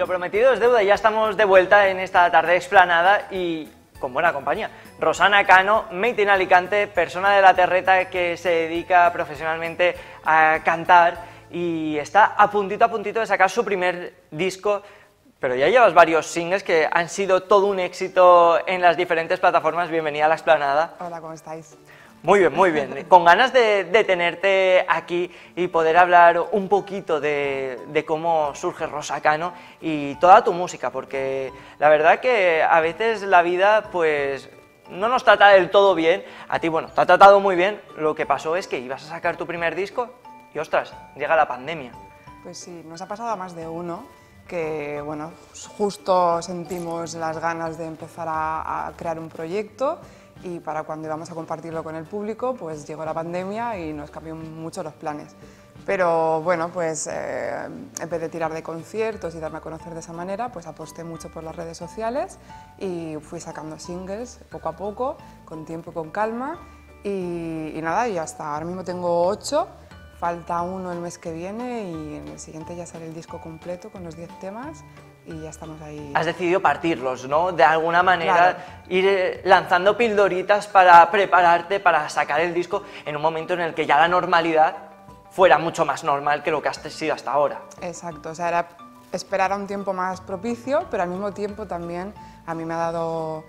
prometido es deuda, ya estamos de vuelta en esta tarde explanada y con buena compañía. Rosana Cano, made in Alicante, persona de la terreta que se dedica profesionalmente a cantar y está a puntito de sacar su primer disco, pero ya llevas varios singles que han sido todo un éxito en las diferentes plataformas. Bienvenida a la explanada. Hola, ¿cómo estáis? Muy bien, muy bien. Con ganas de tenerte aquí y poder hablar un poquito de cómo surge Rosa Cano y toda tu música, porque la verdad que a veces la vida pues no nos trata del todo bien. A ti, bueno, te ha tratado muy bien. Lo que pasó es que ibas a sacar tu primer disco y, ostras, llega la pandemia. Pues sí, nos ha pasado a más de uno que, bueno, justo sentimos las ganas de empezar a crear un proyecto y para cuando íbamos a compartirlo con el público, pues llegó la pandemia y nos cambió mucho los planes. Pero bueno, pues en vez de tirar de conciertos y darme a conocer de esa manera, pues aposté mucho por las redes sociales y fui sacando singles poco a poco, con tiempo y con calma. Y nada, y hasta ahora mismo tengo 8, falta uno el mes que viene y en el siguiente ya sale el disco completo con los 10 temas. Y ya estamos ahí. Has decidido partirlos, ¿no? De alguna manera, claro, ir lanzando pildoritas para prepararte para sacar el disco en un momento en el que ya la normalidad fuera mucho más normal que lo que has sido hasta ahora. Exacto, o sea, era esperar a un tiempo más propicio, pero al mismo tiempo también a mí me ha dado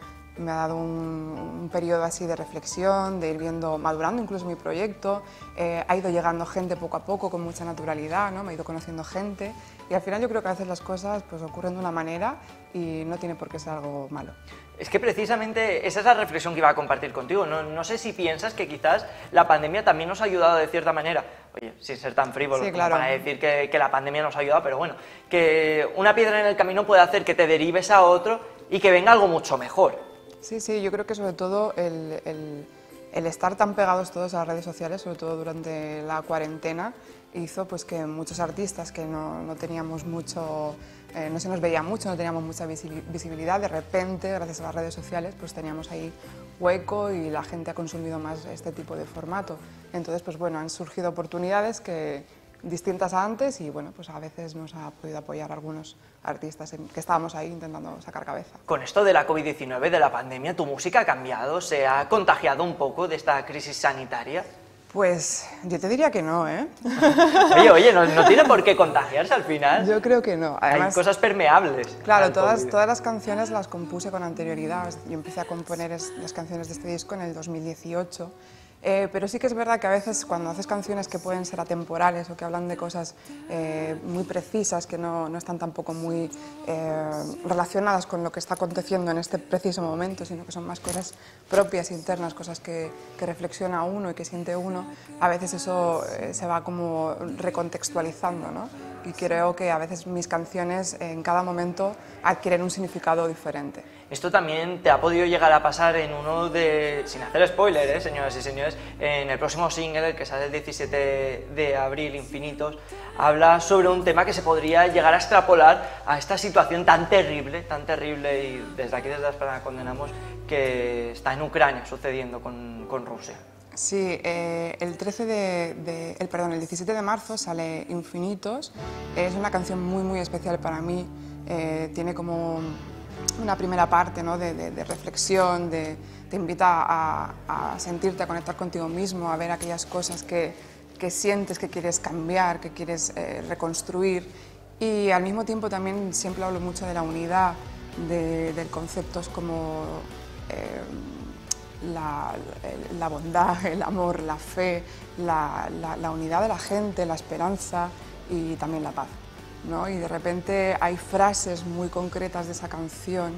un periodo así de reflexión, de ir viendo, madurando incluso mi proyecto. Ha ido llegando gente poco a poco con mucha naturalidad, ¿no? Me he ido conociendo gente y al final yo creo que a veces las cosas pues ocurren de una manera y no tiene por qué ser algo malo. Es que precisamente esa es la reflexión que iba a compartir contigo. No sé si piensas que quizás la pandemia también nos ha ayudado de cierta manera, oye, sin ser tan frívolo, sí, como claro, para decir que la pandemia nos ha ayudado, pero bueno, que una piedra en el camino puede hacer que te derives a otro y que venga algo mucho mejor. Sí, sí, yo creo que sobre todo el estar tan pegados todos a las redes sociales, sobre todo durante la cuarentena, hizo pues que muchos artistas que no teníamos mucho, no se nos veía mucho, no teníamos mucha visibilidad, de repente, gracias a las redes sociales, pues teníamos ahí hueco y la gente ha consumido más este tipo de formato. Entonces, pues bueno, han surgido oportunidades distintas a antes y bueno, pues a veces nos ha podido apoyar algunos artistas que estábamos ahí intentando sacar cabeza. Con esto de la COVID-19, de la pandemia, ¿tu música ha cambiado? ¿Se ha contagiado un poco de esta crisis sanitaria? Pues yo te diría que no, ¿eh? Oye, no tiene por qué contagiarse al final. Yo creo que no. Además, hay cosas permeables. Claro, todas las canciones las compuse con anterioridad. Yo empecé a componer las canciones de este disco en el 2018. Pero sí que es verdad que a veces cuando haces canciones que pueden ser atemporales o que hablan de cosas muy precisas, que no están tampoco muy relacionadas con lo que está aconteciendo en este preciso momento, sino que son más cosas propias, internas, cosas que reflexiona uno y que siente uno, a veces eso se va como recontextualizando, ¿no? Y creo que a veces mis canciones en cada momento adquieren un significado diferente. Esto también te ha podido llegar a pasar en uno de, sin hacer spoiler, señoras y señores, en el próximo single, que sale el 17 de abril, Infinitos, habla sobre un tema que se podría llegar a extrapolar a esta situación tan terrible y desde aquí, desde la Esplanada, condenamos que está en Ucrania sucediendo con Rusia. Sí, el 17 de marzo sale Infinitos, es una canción muy especial para mí, tiene como una primera parte, ¿no? de reflexión, te invita a sentirte, a conectar contigo mismo, a ver aquellas cosas que sientes que quieres cambiar, que quieres reconstruir y al mismo tiempo también siempre hablo mucho de la unidad, de conceptos como la bondad, el amor, la fe, la unidad de la gente, la esperanza y también la paz, ¿no? Y de repente hay frases muy concretas de esa canción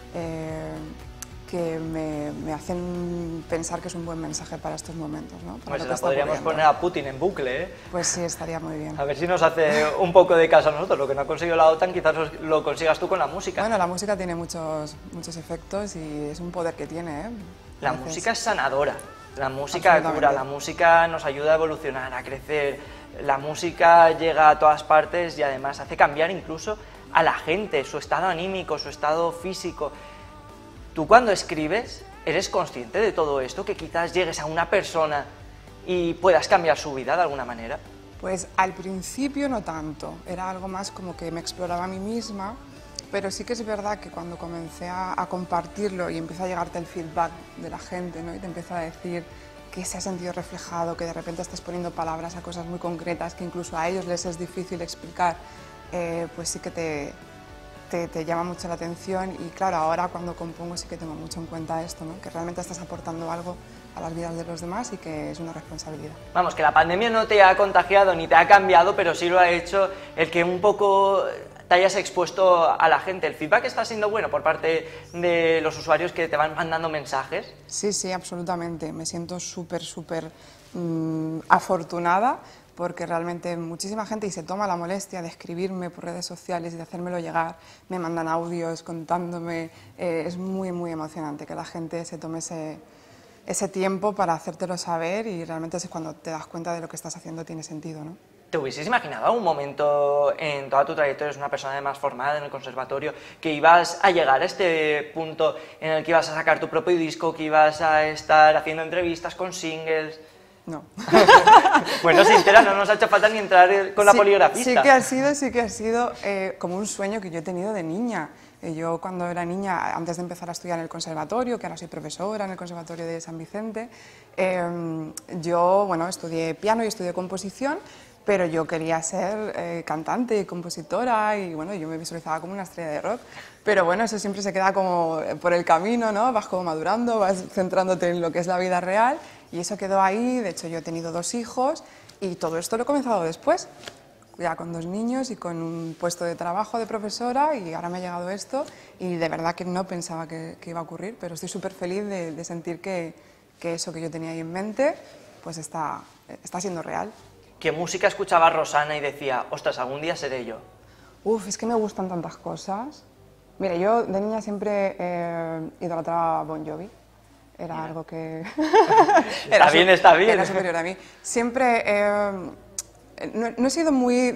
que me hacen pensar que es un buen mensaje para estos momentos, ¿no? Pues la podríamos poner a Putin en bucle, ¿eh? Pues sí, estaría muy bien. A ver si nos hace un poco de caso a nosotros. Lo que no ha conseguido la OTAN, quizás lo consigas tú con la música. Bueno, la música tiene muchos efectos y es un poder que tiene, ¿eh? La música es sanadora, la música cura, la música nos ayuda a evolucionar, a crecer, la música llega a todas partes y además hace cambiar incluso a la gente, su estado anímico, su estado físico. Tú cuando escribes, ¿eres consciente de todo esto? Que quizás llegues a una persona y puedas cambiar su vida de alguna manera. Pues al principio no tanto, era algo más como que me exploraba a mí misma pero sí que es verdad que cuando comencé a compartirlo y empieza a llegarte el feedback de la gente, ¿no? Y te empieza a decir que se ha sentido reflejado, que de repente estás poniendo palabras a cosas muy concretas que incluso a ellos les es difícil explicar, pues sí que te llama mucho la atención. Y claro, ahora cuando compongo sí que tengo mucho en cuenta esto, ¿no? Que realmente estás aportando algo a las vidas de los demás y que es una responsabilidad. Vamos, que la pandemia no te ha contagiado ni te ha cambiado, pero sí lo ha hecho el que un poco te hayas expuesto a la gente. ¿El feedback está siendo bueno por parte de los usuarios que te van mandando mensajes? Sí, sí, absolutamente. Me siento súper afortunada porque realmente muchísima gente y se toma la molestia de escribirme por redes sociales y de hacérmelo llegar, me mandan audios contándome, es muy emocionante que la gente se tome ese tiempo para hacértelo saber y realmente es cuando te das cuenta de lo que estás haciendo tiene sentido, ¿no? ¿Te hubieses imaginado algún momento en toda tu trayectoria, eres una persona además formada en el conservatorio, que ibas a llegar a este punto en el que ibas a sacar tu propio disco, que ibas a estar haciendo entrevistas con singles? No. Bueno, sincera, no nos ha hecho falta ni entrar con la poligrafista. Sí que ha sido como un sueño que yo he tenido de niña. Yo cuando era niña, antes de empezar a estudiar en el conservatorio, que ahora soy profesora en el Conservatorio de San Vicente, yo estudié piano y estudié composición, pero yo quería ser cantante y compositora y bueno, yo me visualizaba como una estrella de rock. Pero bueno, eso siempre se queda como por el camino, ¿no? Vas como madurando, vas centrándote en lo que es la vida real y eso quedó ahí. De hecho, yo he tenido 2 hijos y todo esto lo he comenzado después, ya con 2 niños y con un puesto de trabajo de profesora y ahora me ha llegado esto y de verdad que no pensaba que iba a ocurrir, pero estoy súper feliz de sentir que eso que yo tenía ahí en mente pues está siendo real. ¿Qué música escuchaba Rosana y decía, ostras, algún día seré yo? Es que me gustan tantas cosas. Mira, yo de niña siempre idolatraba a Bon Jovi. Era algo que... Está bien. Era superior a mí. Siempre... no he sido muy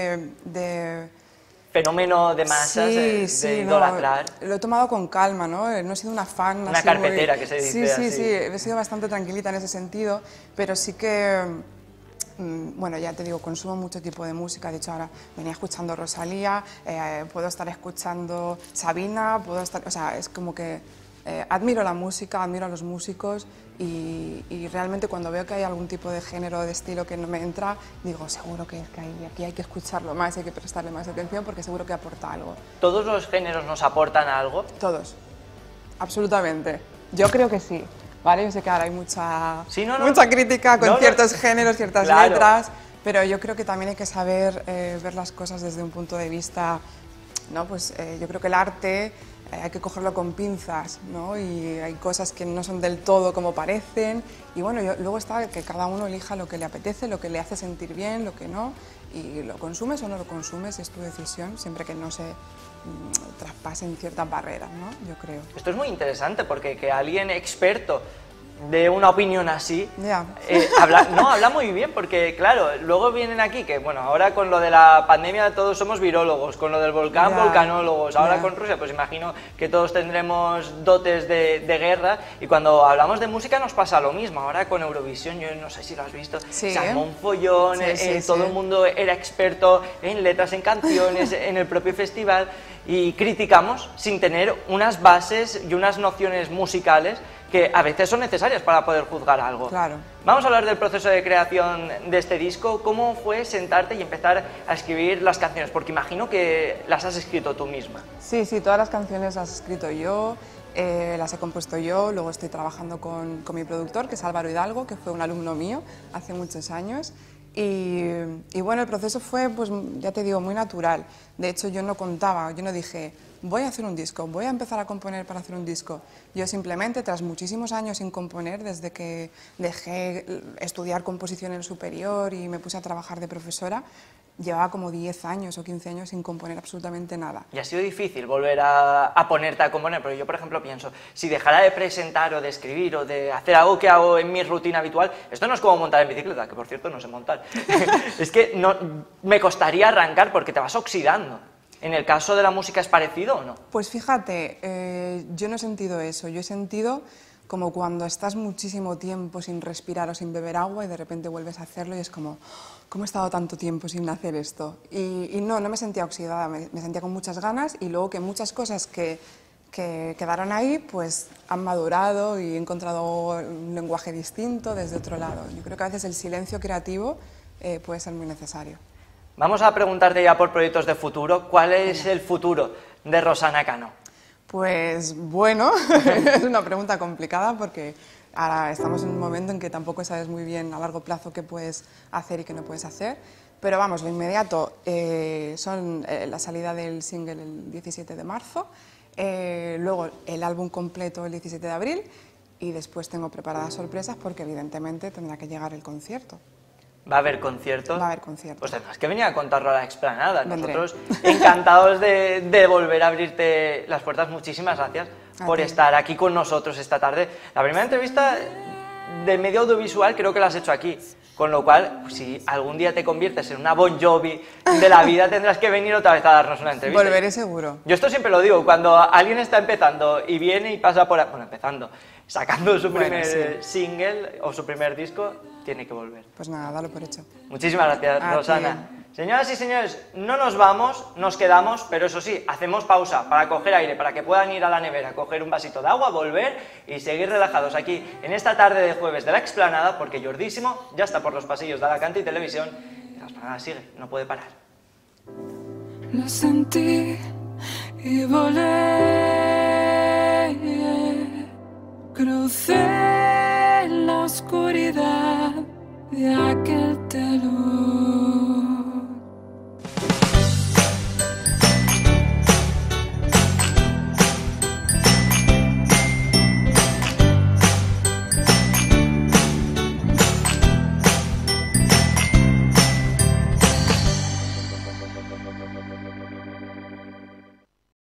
de fenómeno de masas, de idolatrar. No, lo he tomado con calma, ¿no? No he sido una fan una carpetera que se dice así. Sí, he sido bastante tranquilita en ese sentido, pero sí que... Bueno, ya te digo, consumo mucho tipo de música, de hecho ahora venía escuchando Rosalía, puedo estar escuchando Sabina, o sea, es como que admiro la música, admiro a los músicos y realmente cuando veo que hay algún tipo de género o de estilo que no me entra, digo, seguro que aquí hay que escucharlo más, hay que prestarle más atención porque seguro que aporta algo. ¿Todos los géneros nos aportan algo? Todos, absolutamente. Yo creo que sí. ¿Vale? Yo sé que ahora hay mucha crítica con ciertos géneros, ciertas letras, pero yo creo que también hay que saber ver las cosas desde un punto de vista, ¿no? Pues yo creo que el arte hay que cogerlo con pinzas, ¿no? Y hay cosas que no son del todo como parecen y bueno, luego está que cada uno elija lo que le apetece, lo que le hace sentir bien, lo que no, y lo consumes o no lo consumes, es tu decisión, siempre que no se traspasen ciertas barreras, ¿no? Yo creo. Esto es muy interesante porque que alguien experto de una opinión así, habla muy bien, porque claro, luego vienen aquí que, bueno, ahora con lo de la pandemia todos somos virólogos, con lo del volcán, volcanólogos, ahora con Rusia, pues imagino que todos tendremos dotes de guerra, y cuando hablamos de música nos pasa lo mismo, ahora con Eurovisión, yo no sé si lo has visto, se armó un follón, todo el mundo era experto en letras, en canciones, en el propio festival, y criticamos sin tener unas bases y unas nociones musicales que a veces son necesarias para poder juzgar algo. Claro. Vamos a hablar del proceso de creación de este disco. ¿Cómo fue sentarte y empezar a escribir las canciones? Porque imagino que las has escrito tú misma. Sí, todas las canciones las he escrito yo, las he compuesto yo, luego estoy trabajando con mi productor, que es Álvaro Hidalgo, que fue un alumno mío hace muchos años. Y bueno, el proceso fue, pues ya te digo, muy natural. De hecho, yo no contaba, yo no dije, voy a hacer un disco, voy a empezar a componer para hacer un disco. Yo simplemente, tras muchísimos años sin componer, desde que dejé estudiar composición en superior y me puse a trabajar de profesora, llevaba como 10 años o 15 años sin componer absolutamente nada. Y ha sido difícil volver a ponerte a componer, pero yo, por ejemplo, pienso, si dejara de presentar o de escribir o de hacer algo que hago en mi rutina habitual, esto no es como montar en bicicleta, que por cierto no sé montar, es que no, me costaría arrancar porque te vas oxidando. ¿En el caso de la música es parecido o no? Pues fíjate, yo no he sentido eso, yo he sentido como cuando estás muchísimo tiempo sin respirar o sin beber agua y de repente vuelves a hacerlo y es como, ¿cómo he estado tanto tiempo sin hacer esto? Y no me sentía oxidada, me sentía con muchas ganas y luego que muchas cosas que quedaron ahí, pues han madurado y he encontrado un lenguaje distinto desde otro lado. Yo creo que a veces el silencio creativo puede ser muy necesario. Vamos a preguntarte ya por proyectos de futuro. ¿Cuál es el futuro de Rosana Cano? Pues bueno, es una pregunta complicada porque ahora estamos en un momento en que tampoco sabes muy bien a largo plazo qué puedes hacer y qué no puedes hacer. Pero vamos, lo inmediato son la salida del single el 17 de marzo, luego el álbum completo el 17 de abril y después tengo preparadas sorpresas porque evidentemente tendrá que llegar el concierto. ¿Va a haber concierto? Va a haber concierto. Pues tendrás que venir a contarlo a la explanada. Vendré. Nosotros encantados de volver a abrirte las puertas. Muchísimas gracias por estar aquí con nosotros esta tarde. La primera entrevista de medio audiovisual creo que la has hecho aquí. Con lo cual, si algún día te conviertes en una Bon Jovi de la vida, tendrás que venir otra vez a darnos una entrevista. Volveré seguro. Yo esto siempre lo digo, cuando alguien está empezando y viene y pasa por... Bueno, empezando, sacando su primer single o su primer disco, tiene que volver. Pues nada, dalo por hecho. Muchísimas gracias, Rosana. Señoras y señores, no nos vamos, nos quedamos, pero eso sí, hacemos pausa para coger aire, para que puedan ir a la nevera, coger un vasito de agua, volver y seguir relajados aquí en esta tarde de jueves de la Explanada, porque Jordísimo ya está por los pasillos de Alacante y Televisión y la Explanada sigue, no puede parar. Lo sentí y volé, crucé la oscuridad de aquel telón.